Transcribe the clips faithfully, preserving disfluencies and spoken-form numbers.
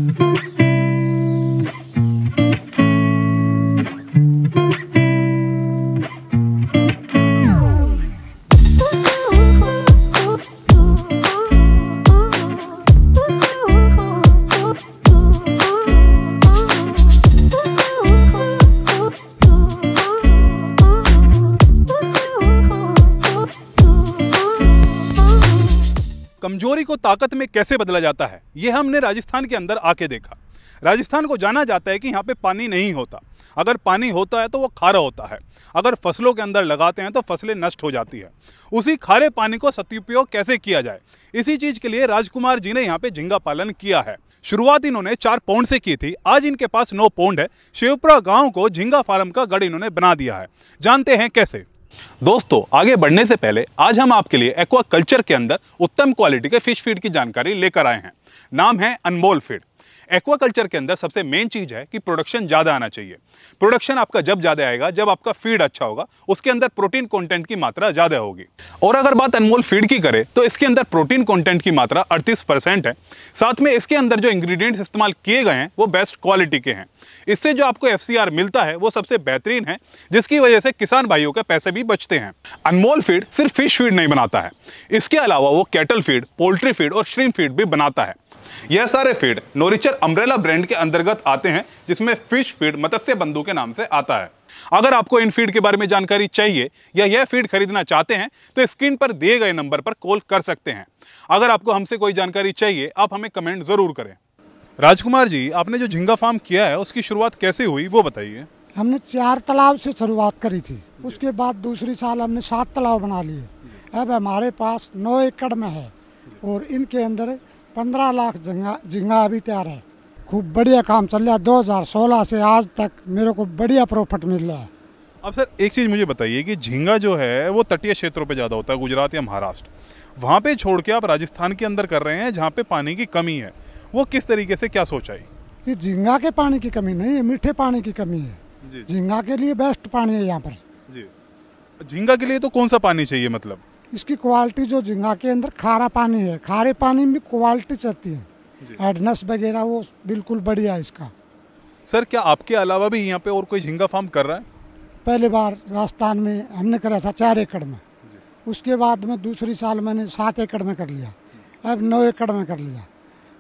कमजोरी को ताकत में कैसे बदला जाता है, यह हमने राजस्थान के अंदर आके देखा। राजस्थान को जाना जाता है कि यहाँ पे पानी नहीं होता। अगर पानी होता है तो वो खारा होता है। अगर फसलों के अंदर लगाते हैं तो फसलें नष्ट हो जाती है। उसी खारे पानी को सदुपयोग कैसे किया जाए, इसी चीज़ के लिए राजकुमार जी ने यहाँ पे झींगा पालन किया है। शुरुआत इन्होंने चार पौंड से की थी, आज इनके पास नौ पौंड है। शिवपुरा गाँव को झींगा फार्म का गढ़ इन्होंने बना दिया है। जानते हैं कैसे। दोस्तों, आगे बढ़ने से पहले आज हम आपके लिए एक्वा कल्चर के अंदर उत्तम क्वालिटी के फिश फीड की जानकारी लेकर आए हैं। नाम है अनमोल फीड। एक्वा कल्चर के अंदर सबसे मेन चीज है कि प्रोडक्शन ज़्यादा आना चाहिए। प्रोडक्शन आपका जब ज़्यादा आएगा जब आपका फीड अच्छा होगा, उसके अंदर प्रोटीन कंटेंट की मात्रा ज़्यादा होगी। और अगर बात अनमोल फीड की करें तो इसके अंदर प्रोटीन कंटेंट की मात्रा अड़तीस परसेंट है। साथ में इसके अंदर जो इंग्रेडिएंट्स इस्तेमाल किए गए हैं वो बेस्ट क्वालिटी के हैं। इससे जो आपको एफ सी आर मिलता है वो सबसे बेहतरीन है, जिसकी वजह से किसान भाइयों के पैसे भी बचते हैं। अनमोल फीड सिर्फ फिश फीड नहीं बनाता है, इसके अलावा वो कैटल फीड, पोल्ट्री फीड और श्रिम्प फीड भी बनाता है। यह सारे फीड नोरिचर अम्ब्रेला ब्रांड के अंतर्गत आते हैं, जिसमें फिश फीड मत्स्य बंधु के नाम से आता है। अगर आपको इन फीड के बारे में जानकारी चाहिए या यह फीड खरीदना चाहते हैं तो स्क्रीन पर दिए गए नंबर पर कॉल कर सकते हैं। अगर आपको हमसे कोई जानकारी चाहिए आप हमें कमेंट जरूर करें। राजकुमार जी, आपने जो झींगा फार्म किया है उसकी शुरुआत कैसे हुई वो बताइए। हमने चार तालाब से शुरुआत करी थी, उसके बाद दूसरी साल हमने सात तालाब बना लिए। अब हमारे पास नौ एकड़ में है और इनके अंदर पंद्रह लाख झींगा झींगा अभी तैयार है। खूब बढ़िया काम चल रहा है। दो हज़ार सोलह से आज तक मेरे को बढ़िया प्रॉफिट मिल रहा है। अब सर एक चीज़ मुझे बताइए कि झींगा जो है वो तटीय क्षेत्रों पे ज़्यादा होता है, गुजरात या महाराष्ट्र, वहाँ पे छोड़ के आप राजस्थान के अंदर कर रहे हैं जहाँ पे पानी की कमी है। वो किस तरीके से क्या सोचा है? कि झींगा के पानी की कमी नहीं है, मीठे पानी की कमी है। झींगा के लिए बेस्ट पानी है यहाँ पर। जी, झींगा के लिए तो कौन सा पानी चाहिए? मतलब इसकी क्वालिटी जो झींगा के अंदर खारा पानी है, खारे पानी में क्वालिटी चलती है, एडनेस वगैरह वो बिल्कुल बढ़िया है इसका। सर क्या आपके अलावा भी यहाँ पे और कोई झींगा फार्म कर रहा है? पहले बार राजस्थान में हमने करा था चार एकड़ में, उसके बाद में दूसरी साल मैंने सात एकड़ में कर लिया, अब नौ एकड़ में कर लिया।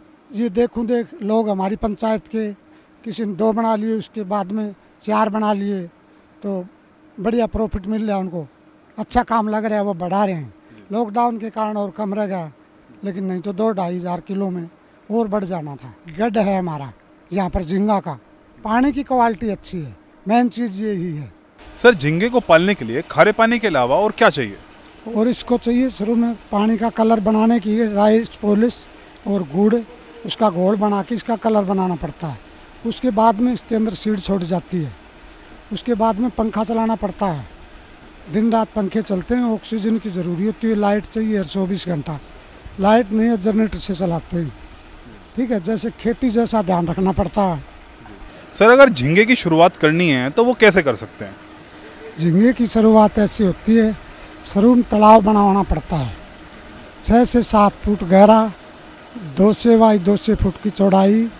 ये देखूं देख लोग हमारी पंचायत के किसी ने दो बना लिए, उसके बाद में चार बना लिए, तो बढ़िया प्रॉफिट मिल रहा है उनको। अच्छा काम लग रहा है, वो बढ़ा रहे हैं। लॉकडाउन के कारण और कम रह गया, लेकिन नहीं तो दो ढाई हज़ार किलो में और बढ़ जाना था। गड्ढ है हमारा यहाँ पर झींगा का, पानी की क्वालिटी अच्छी है, मेन चीज़ यही है। सर झींगे को पालने के लिए खारे पानी के अलावा और क्या चाहिए? और इसको चाहिए शुरू में पानी का कलर बनाने की राइस पॉलिश और गुड़, उसका घोल बना के इसका कलर बनाना पड़ता है। उसके बाद में इसके अंदर सीड छोड़ जाती है। उसके बाद में पंखा चलाना पड़ता है, दिन रात पंखे चलते हैं। ऑक्सीजन की ज़रूरी होती है, लाइट चाहिए हर चौबीस घंटा। लाइट नहीं है, जनरेटर से चलाते हैं। ठीक है, जैसे खेती जैसा ध्यान रखना पड़ता है। सर अगर झींगे की शुरुआत करनी है तो वो कैसे कर सकते हैं? झींगे की शुरुआत ऐसी होती है, शुरू में तालाब बनाना पड़ता है, छः से सात फुट गहरा, दो से बाई दो से फुट की चौड़ाई।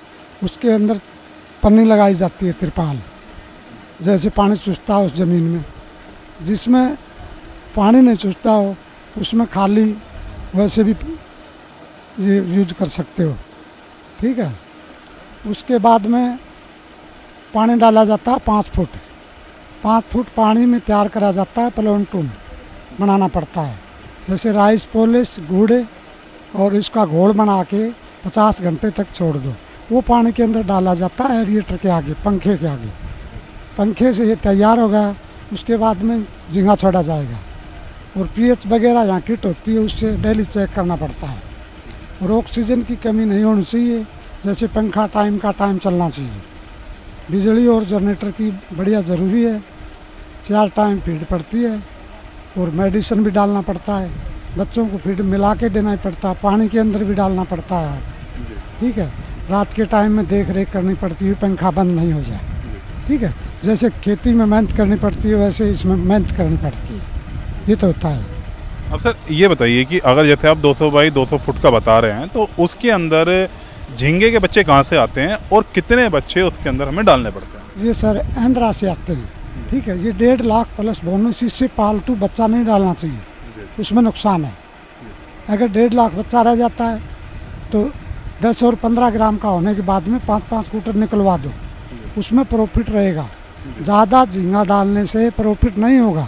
उसके अंदर पन्नी लगाई जाती है, तिरपाल, जैसे पानी चूसता हो उस ज़मीन में। जिसमें पानी नहीं चूसता हो उसमें खाली वैसे भी ये यूज कर सकते हो। ठीक है, उसके बाद में पानी डाला जाता है पाँच फुट पाँच फुट पानी में तैयार करा जाता है। प्लांटून बनाना पड़ता है, जैसे राइस पॉलिश, गुड़ और इसका घोल बना के पचास घंटे तक छोड़ दो। वो पानी के अंदर डाला जाता है एरिएटर के आगे, पंखे के आगे। पंखे से ये तैयार होगा, उसके बाद में झींगा छोड़ा जाएगा। और पीएच वगैरह यहाँ किट होती है, उससे डेली चेक करना पड़ता है। और ऑक्सीजन की कमी नहीं होनी चाहिए, जैसे पंखा टाइम का टाइम चलना चाहिए। बिजली और जनरेटर की बढ़िया ज़रूरी है। चार टाइम फीड पड़ती है और मेडिसिन भी डालना पड़ता है। बच्चों को फीड मिला के देना ही पड़ता है, पानी के अंदर भी डालना पड़ता है। ठीक है, रात के टाइम में देख रेख करनी पड़ती है, पंखा बंद नहीं हो जाए। ठीक है, जैसे खेती में मेहनत करनी पड़ती है वैसे इसमें मेहनत करनी पड़ती है, ये तो होता है। अब सर ये बताइए कि अगर जैसे आप दो सौ बाई दो सौ फुट का बता रहे हैं तो उसके अंदर झींगे के बच्चे कहाँ से आते हैं और कितने बच्चे उसके अंदर हमें डालने पड़ते हैं? ये सर आंध्रा से आते हैं, ठीक है। ये डेढ़ लाख प्लस बोनस, इससे पालतू बच्चा नहीं डालना चाहिए, उसमें नुकसान है। अगर डेढ़ लाख बच्चा रह जाता है तो दस और पंद्रह ग्राम का होने के बाद में पाँच पाँच कूटर निकलवा दो, उसमें प्रॉफिट रहेगा। ज़्यादा झींगा डालने से प्रॉफिट नहीं होगा,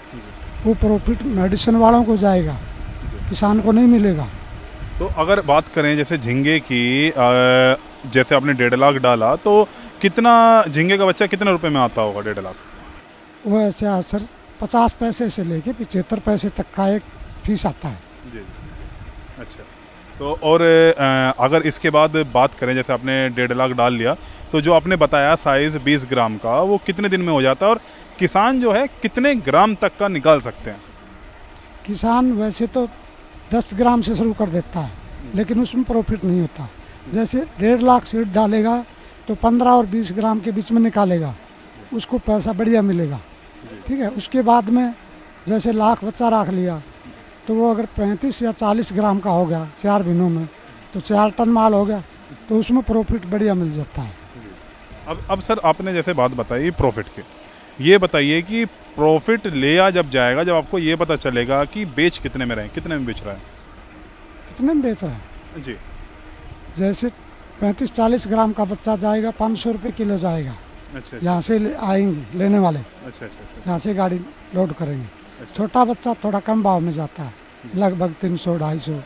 वो प्रॉफिट मेडिसिन वालों को जाएगा, किसान को नहीं मिलेगा। तो अगर बात करें जैसे झींगे की, जैसे आपने डेढ़ लाख डाला तो कितना झींगे का बच्चा कितने रुपए में आता होगा? डेढ़ लाख वो ऐसे सर पचास पैसे से लेके पचहत्तर पैसे तक का एक फीस आता है। जी, अच्छा। तो और अगर इसके बाद बात करें, जैसे आपने डेढ़ लाख डाल लिया तो जो आपने बताया साइज़ बीस ग्राम का, वो कितने दिन में हो जाता है और किसान जो है कितने ग्राम तक का निकाल सकते हैं? किसान वैसे तो दस ग्राम से शुरू कर देता है, लेकिन उसमें प्रॉफिट नहीं होता। जैसे डेढ़ लाख सीड डालेगा तो पंद्रह और बीस ग्राम के बीच में निकालेगा, उसको पैसा बढ़िया मिलेगा, ठीक है। उसके बाद में जैसे लाख बच्चा रख लिया तो वो अगर पैंतीस या चालीस ग्राम का हो गया चार महीनों में, तो चार टन माल हो गया, तो उसमें प्रॉफिट बढ़िया मिल जाता है। अब अब सर आपने जैसे बात बताई प्रॉफिट की, ये बताइए कि प्रॉफिट लिया जब जाएगा, जब आपको ये पता चलेगा कि बेच कितने में रहे, कितने में बेच रहा है? कितने में बेच रहा है जी। जैसे पैंतीस चालीस ग्राम का बच्चा जाएगा पाँच सौ रुपये किलो जाएगा। अच्छा, यहाँ से ले, आएंगे लेने वाले, अच्छा अच्छा अच्छा, यहाँ से गाड़ी लोड करेंगे। अच्छा। छोटा बच्चा थोड़ा कम भाव में जाता है, लगभग तीन सौ ढाई सौ।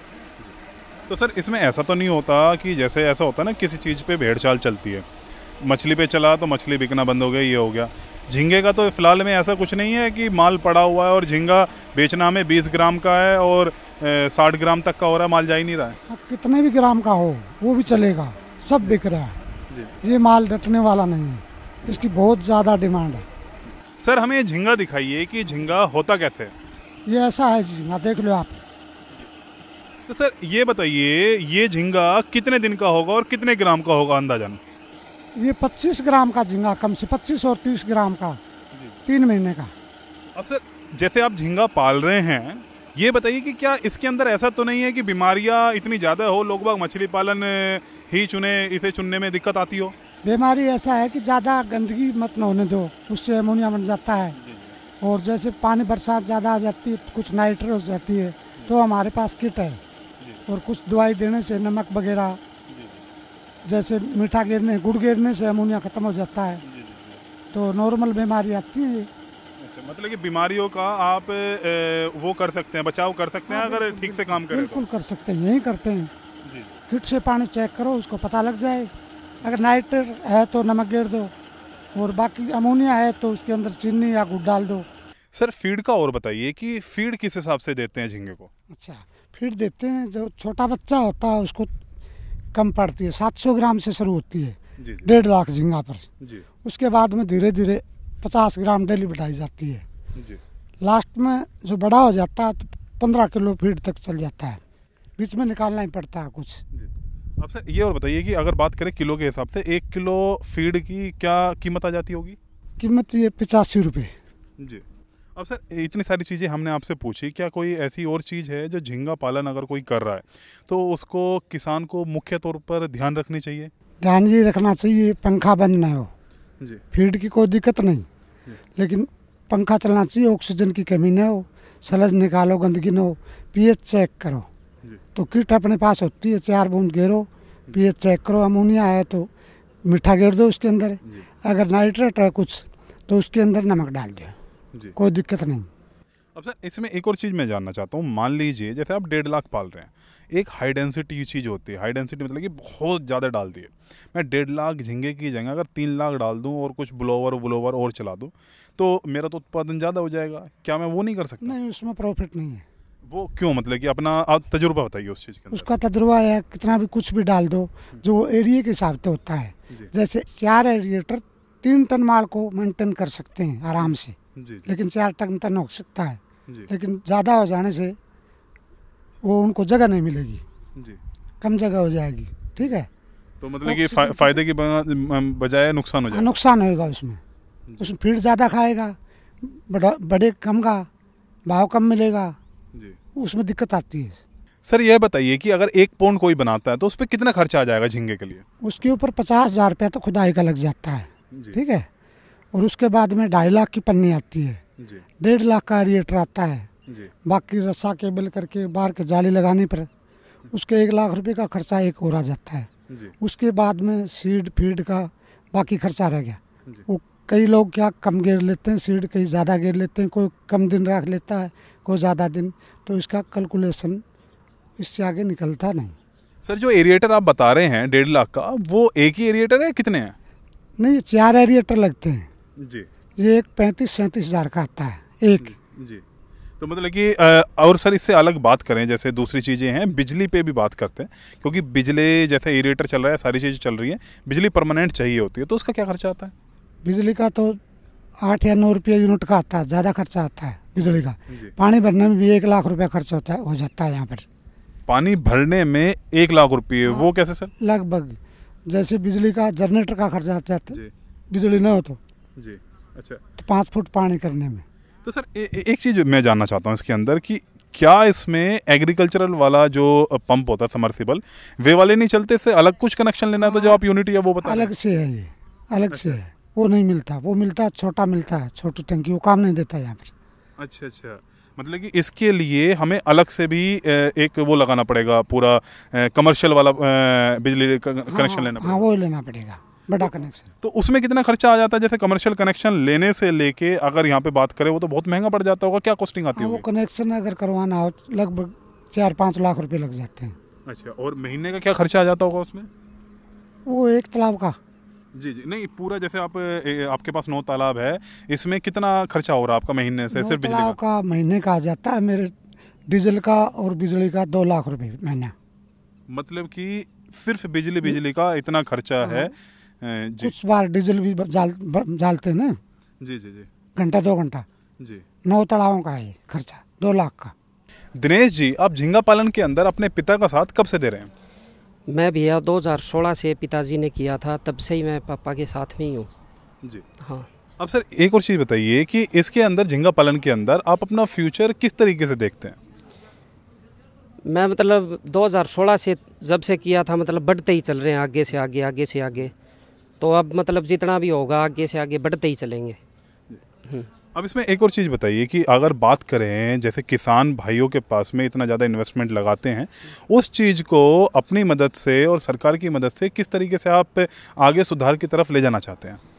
तो सर इसमें ऐसा तो नहीं होता कि जैसे ऐसा होता है ना, किसी चीज़ पे भेड़ चाल चलती है, मछली पे चला तो मछली बिकना बंद हो गई, ये हो गया। झींगे का तो फिलहाल में ऐसा कुछ नहीं है कि माल पड़ा हुआ है और झींगा बेचना हमें बीस ग्राम का है और साठ ग्राम तक का हो रहा है, माल जा ही नहीं रहा है। कितने भी ग्राम का हो वो भी चलेगा, सब बिक रहा है जी। ये माल डटने वाला नहीं है, इसकी बहुत ज़्यादा डिमांड है। सर हमें झींगा दिखाइए कि झींगा होता कैसे है? ये ऐसा है झींगा, देख लो आप। तो सर ये बताइए, ये झींगा कितने दिन का होगा और कितने ग्राम का होगा अंदाजन? ये पच्चीस ग्राम का झींगा, कम से पच्चीस और तीस ग्राम का, तीन महीने का। अब सर जैसे आप झींगा पाल रहे हैं, ये बताइए कि क्या इसके अंदर ऐसा तो नहीं है कि बीमारियां इतनी ज़्यादा हो, लोग बाग मछली पालन ही चुने, इसे चुनने में दिक्कत आती हो? बीमारी ऐसा है कि ज़्यादा गंदगी मत न होने दो, उससे अमोनिया बन जाता है। और जैसे पानी बरसात ज़्यादा आ जाती है तो कुछ नाइट्रेट हो जाती है, तो हमारे पास किट है। और कुछ दवाई देने से नमक वगैरह, जैसे मीठा गिरने गुड़ गिरने से अमोनिया ख़त्म हो जाता है, तो नॉर्मल बीमारी आती है। अच्छा, मतलब कि बीमारियों का आप ए, वो कर सकते हैं, बचाव कर सकते हैं अगर ठीक से काम करें? बिल्कुल कर सकते हैं, यही करते हैं जी। किट से पानी चेक करो, उसको पता लग जाए। अगर नाइट्रेट है तो नमक गिर दो, और बाकी अमोनिया है तो उसके अंदर चीनी या गुड़ डाल दो। सर फीड का और बताइए कि फीड किस हिसाब से देते हैं झींगे को? अच्छा, फीड देते हैं, जो छोटा बच्चा होता है उसको कम पड़ती है, सात सौ ग्राम से शुरू होती है डेढ़ लाख झींगा पर जी। उसके बाद में धीरे धीरे पचास ग्राम डेली बढ़ाई जाती है जी। लास्ट में जो बड़ा हो जाता है तो पंद्रह किलो फीड तक चल जाता है, बीच में निकालना ही पड़ता है कुछ जी। अब सर ये और बताइए कि अगर बात करें किलो के हिसाब से, एक किलो फीड की क्या कीमत आ जाती होगी? कीमत ये पचासी रुपये जी। अब सर इतनी सारी चीज़ें हमने आपसे पूछी, क्या कोई ऐसी और चीज़ है जो झींगा पालन अगर कोई कर रहा है तो उसको किसान को मुख्य तौर पर ध्यान रखनी चाहिए? ध्यान ये रखना चाहिए पंखा बंद ना हो जी। फीड की कोई दिक्कत नहीं, लेकिन पंखा चलना चाहिए, ऑक्सीजन की कमी ना हो, सलज निकालो, गंदगी ना हो, पीएच चेक करो। तो किट अपने पास होती है, चार बूंद घेरो, पीएच चेक करो, अमोनिया है तो मीठा घेर दो उसके अंदर, अगर नाइट्रेट है कुछ तो उसके अंदर नमक डाल दो, कोई दिक्कत नहीं। अब सर इसमें एक और चीज़ मैं जानना चाहता हूँ, मान लीजिए जैसे आप डेढ़ लाख पाल रहे हैं, एक हाई डेंसिटी चीज़ होती है, हाई डेंसिटी मतलब कि बहुत ज़्यादा डाल दिए, मैं डेढ़ लाख झींगे की जगह अगर तीन लाख डाल दूँ और कुछ ब्लोवर ब्लोवर और चला दूँ तो मेरा तो उत्पादन ज़्यादा हो जाएगा, क्या मैं वो नहीं कर सकता? नहीं, उसमें प्रॉफिट नहीं है। वो क्यों? मतलब कि अपना आप तजुर्बा बताइए उस चीज़ का। उसका तजुर्बा है, कितना भी कुछ भी डाल दो जो एरिया के हिसाब से होता है, जैसे चार एरिएटर तीन टन माल को मेंटेन कर सकते हैं आराम से, लेकिन चार टन टन हो सकता है, लेकिन ज़्यादा हो जाने से वो उनको जगह नहीं मिलेगी जी, कम जगह हो जाएगी, ठीक है। तो मतलब कि फा, फायदे की बजाय नुकसान हो जाएगा? नुकसान होगा उसमें, उसमें फीड ज़्यादा खाएगा, बड़ा बड़े कम का भाव कम मिलेगा जी, उसमें दिक्कत आती है। सर यह बताइए कि अगर एक पौंड कोई बनाता है तो उस पर कितना खर्चा आ जाएगा झींगे के लिए? उसके ऊपर पचास हज़ार रुपया तो खुदाई का लग जाता है, ठीक है। और उसके बाद में ढाई लाख की पन्नी आती है, डेढ़ लाख का एरिएटर आता है, बाकी रस्सा केबल करके बाहर के जाली लगाने पर उसके एक लाख रुपए का खर्चा एक और आ जाता है। उसके बाद में सीड फीड का बाकी खर्चा रह गया। वो कई लोग क्या कम गेर लेते हैं सीड, कई ज़्यादा गेर लेते हैं, कोई कम दिन रख लेता है, कोई ज़्यादा दिन, तो इसका कैलकुलेशन इससे आगे निकलता नहीं। सर जो एरिएटर आप बता रहे हैं डेढ़ लाख का, वो एक ही एरिएटर है, कितने हैं? नहीं, चार एरिएटर लगते हैं जी। ये एक पैंतीस सैंतीस हज़ार का आता है एक जी। तो मतलब कि और सर इससे अलग बात करें, जैसे दूसरी चीज़ें हैं, बिजली पे भी बात करते हैं, क्योंकि बिजली जैसे एरिएटर चल रहा है, सारी चीज़ें चल रही हैं, बिजली परमानेंट चाहिए होती है, तो उसका क्या खर्चा आता है? बिजली का तो आठ या नौ रुपये यूनिट का आता है, ज़्यादा खर्चा आता है बिजली का। पानी भरने में भी एक लाख रुपया खर्च होता है हो जाता है यहाँ पर। पानी भरने में एक लाख रुपये? वो कैसे सर? लगभग जैसे बिजली का जनरेटर का खर्चा आता है, बिजली न हो तो जी। अच्छा, तो पाँच फुट पानी करने में। तो सर ए, एक चीज़ मैं जानना चाहता हूँ इसके अंदर कि क्या इसमें एग्रीकल्चरल वाला जो पंप होता है समर्सिबल, वे वाले नहीं चलते, इससे अलग कुछ कनेक्शन लेना है तो जो आप यूनिट या वो बता? अलग से है, ये अलग से है, वो नहीं मिलता, वो मिलता छोटा मिलता है, छोटी टंकी, वो काम नहीं देता यहाँ पर। अच्छा अच्छा, मतलब कि इसके लिए हमें अलग से भी एक वो लगाना पड़ेगा, पूरा कमर्शियल वाला बिजली कनेक्शन लेना पड़ेगा? हाँ, वो लेना पड़ेगा, बड़ा कनेक्शन। तो उसमें कितना खर्चा आ जाता है? जैसे कमर्शियल कनेक्शन लेने से लेके अगर यहाँ पे बात करें, वो तो बहुत महंगा पड़ जाता होगा, क्या कॉस्टिंग आती है? वो कनेक्शन अगर करवाना हो लगभग चार पाँच लाख रुपए लग जाते हैं। अच्छा, और महीने का क्या खर्चा आ जाता होगा उसमें? वो एक तालाब का? जी जी, नहीं पूरा, जैसे आप आपके पास नौ तालाब है, इसमें कितना खर्चा हो रहा है आपका महीने से सिर्फ बिजली का? का महीने का आ जाता है मेरे डीजल का और बिजली का दो लाख रुपए महीना। मतलब कि सिर्फ बिजली बिजली का इतना खर्चा है? जी। कुछ बार डीजल भी जाल जालते हैं ना। जी जी जी, घंटा दो घंटा जी। नौ तालाबों का है खर्चा, दो लाख का। दिनेश जी, आप झींगा पालन के अंदर अपने पिता का साथ कब से दे रहे हैं? मैं भैया दो हज़ार सोलह से पिताजी ने किया था, तब से ही मैं पापा के साथ में ही हूँ। जी हाँ। अब सर एक और चीज़ बताइए कि इसके अंदर झींगा पालन के अंदर आप अपना फ्यूचर किस तरीके से देखते हैं? मैं मतलब दो हज़ार सोलह से जब से किया था, मतलब बढ़ते ही चल रहे हैं, आगे से आगे आगे से आगे, तो अब मतलब जितना भी होगा आगे से आगे बढ़ते ही चलेंगे। अब इसमें एक और चीज़ बताइए कि अगर बात करें, जैसे किसान भाइयों के पास में इतना ज़्यादा इन्वेस्टमेंट लगाते हैं, उस चीज़ को अपनी मदद से और सरकार की मदद से किस तरीके से आप आगे सुधार की तरफ ले जाना चाहते हैं?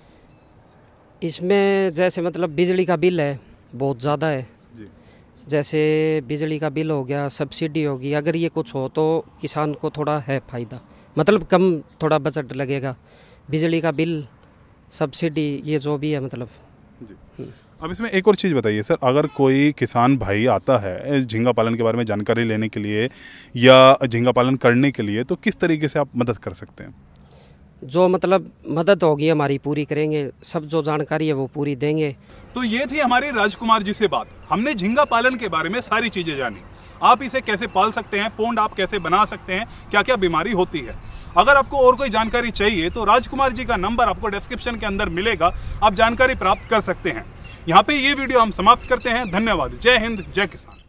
इसमें जैसे मतलब बिजली का बिल है बहुत ज़्यादा है जी। जैसे बिजली का बिल हो गया, सब्सिडी होगी, अगर ये कुछ हो तो किसान को थोड़ा है फ़ायदा, मतलब कम थोड़ा बजट लगेगा। बिजली का बिल, सब्सिडी, ये जो भी है मतलब जी। अब इसमें एक और चीज़ बताइए सर, अगर कोई किसान भाई आता है झींगा पालन के बारे में जानकारी लेने के लिए या झींगा पालन करने के लिए, तो किस तरीके से आप मदद कर सकते हैं? जो मतलब मदद होगी हमारी पूरी करेंगे, सब जो जानकारी है वो पूरी देंगे। तो ये थी हमारी राजकुमार जी से बात। हमने झींगा पालन के बारे में सारी चीज़ें जानी। आप इसे कैसे पाल सकते हैं, पोंड आप कैसे बना सकते हैं, क्या क्या बीमारी होती है। अगर आपको और कोई जानकारी चाहिए तो राजकुमार जी का नंबर आपको डिस्क्रिप्शन के अंदर मिलेगा, आप जानकारी प्राप्त कर सकते हैं। यहाँ पे ये वीडियो हम समाप्त करते हैं। धन्यवाद। जय हिंद, जय किसान।